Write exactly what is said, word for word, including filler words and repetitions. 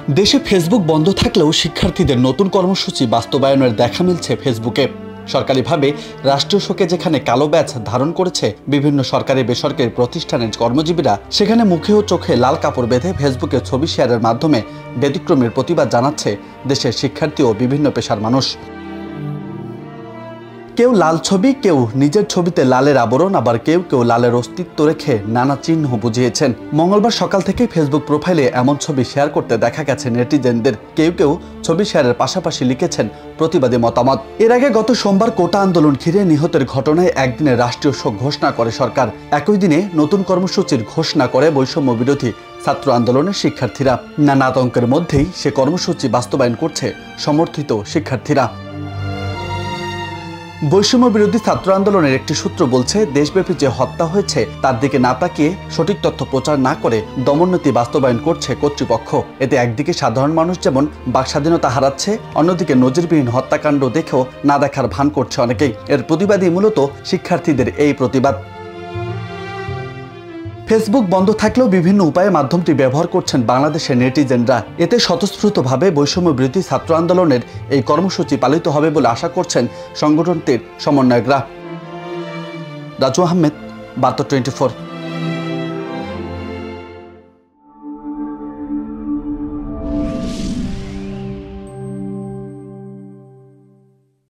দেশে ফেসবুক বন্ধ থাকলেও শিক্ষার্থীদের নতুন কর্মসূচি বাস্তবায়নের দেখা মিলছে ফেসবুকে। সরকারিভাবে রাষ্ট্রীয় শোকে যেখানে কালো ব্যাজ ধারণ করেছে বিভিন্ন সরকারি বেসরকারি প্রতিষ্ঠানের কর্মজীবীরা, সেখানে মুখে ও চোখে লাল কাপড় বেঁধে ফেসবুকে ছবি শেয়ারের মাধ্যমে ব্যতিক্রমের প্রতিবাদ জানাচ্ছে দেশের শিক্ষার্থী ও বিভিন্ন পেশার মানুষ। কেউ লাল ছবি, কেউ নিজের ছবিতে লালের আবরণ, আবার কেউ কেউ লালের অস্তিত্ব রেখে নানা চিহ্ন বুঝিয়েছেন। মঙ্গলবার সকাল থেকে ফেসবুক প্রোফাইলে এমন ছবি শেয়ার করতে দেখা গেছে নেটিজেনদের। কেউ কেউ ছবি শেয়ারের পাশাপাশি লিখেছেন প্রতিবাদী মতামত। এর আগে গত সোমবার কোটা আন্দোলন ঘিরে নিহতের ঘটনায় একদিনে রাষ্ট্রীয় শোক ঘোষণা করে সরকার। একই দিনে নতুন কর্মসূচির ঘোষণা করে বৈষম্য বিরোধী ছাত্র আন্দোলনের শিক্ষার্থীরা। নানা আতঙ্কের মধ্যেই সে কর্মসূচি বাস্তবায়ন করছে সমর্থিত শিক্ষার্থীরা। বৈষম্য বিরোধী ছাত্র আন্দোলনের একটি সূত্র বলছে, দেশব্যাপী যে হত্যা হয়েছে তার দিকে না তাকিয়ে সঠিক তথ্য প্রচার না করে দমননীতি বাস্তবায়ন করছে কর্তৃপক্ষ। এতে একদিকে সাধারণ মানুষ যেমন বাকস্বাধীনতা হারাচ্ছে, অন্যদিকে নজিরবিহীন হত্যাকাণ্ড দেখেও না দেখার ভান করছে অনেকেই। এর প্রতিবাদী মূলত শিক্ষার্থীদের এই প্রতিবাদ। ফেসবুক বন্ধ থাকলেও বিভিন্ন উপায়ে মাধ্যমটি ব্যবহার করছেন বাংলাদেশের নেটিজেনরা। এতে স্বতঃস্ফূর্তভাবে বৈষম্য বিরোধী ছাত্র আন্দোলনের এই কর্মসূচি পালিত হবে বলে আশা করছেন সংগঠনটির সমন্বয়করা। রাজু আহমেদ, বার্তা টোয়েন্টি ফোর।